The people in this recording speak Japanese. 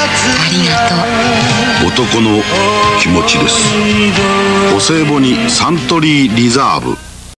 りがとう。 男の気持ちです。お歳暮にサントリーリザーブ